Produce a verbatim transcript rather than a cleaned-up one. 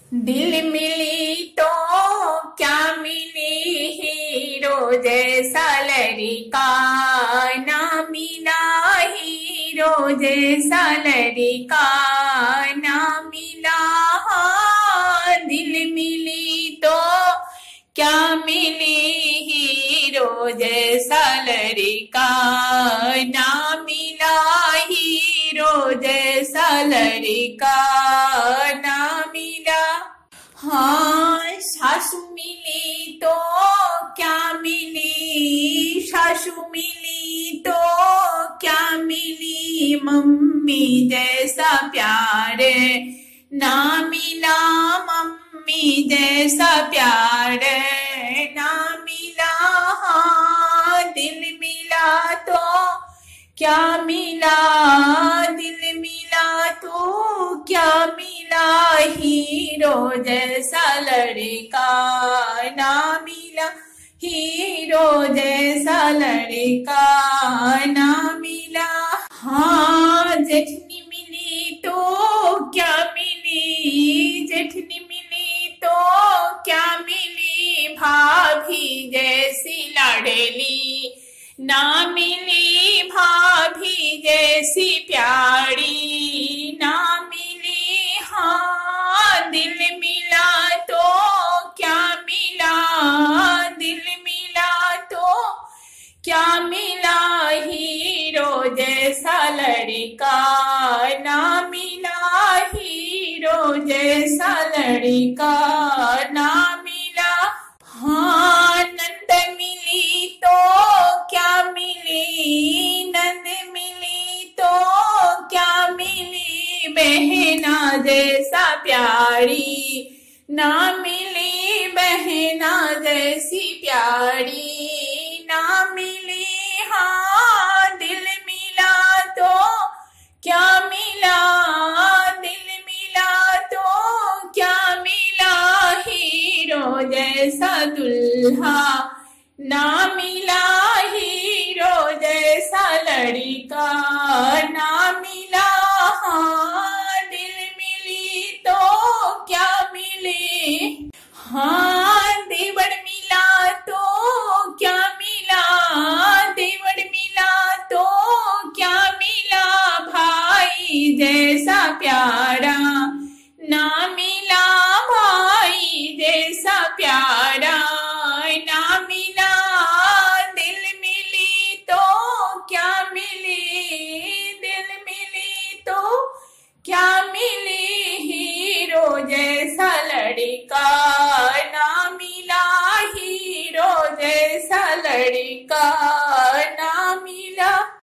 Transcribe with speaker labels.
Speaker 1: दिल मिली तो क्या मिली, हीरो जैसा लड़का ना मिला, हीरो जैसा लड़का ना मिला। हाँ, दिल मिली तो क्या मिली, हीरो जैसा लड़का ना मिला, हीरो जैसा लड़का ना मिला। हाँ, सासू मिली तो क्या मिली, सासू मिली तो क्या मिली, मम्मी जैसा प्यार ना मिला, मम्मी जैसा प्यार ना मिला। हाँ, दिल मिला तो क्या मिला, दिल मिला तो क्या मिला, हीरो जैसा लड़का ना मिला, हीरो जैसा लड़का ना मिला। हाँ, जेठनी मिली तो क्या मिली, जेठनी मिली तो क्या मिली, भाभी जैसी लाडली ना मिली, भाभी जैसी प्यारी ना मिली। हाँ, दिल मिला तो क्या मिला, दिल मिला तो क्या मिला, हीरो जैसा लड़का ना मिला, हीरो जैसा लड़का ना मिला। हाँ, नंद मिली तो क्या मिली, नंद मिली तो क्या मिली, बहना जैसा प्यारी ना मिली, बहना जैसी प्यारी ना मिली। हाँ, दिल मिला तो क्या मिला, दिल मिला तो क्या मिला, हीरो जैसा दुल्हा ना मिला, हीरो जैसा लड़का ना मिला। हाँ, दिल मिली तो क्या मिली, हाँ, देवर मिला तो क्या मिला, देवर मिला तो क्या मिला, भाई जैसा प्यारा ना मिला, भाई जैसा प्यारा ना मिला। दिल मिली तो क्या मिली, दिल मिली तो क्या मिली, हीरो जैसा लड़का ना मिला, हीरो जैसा लड़का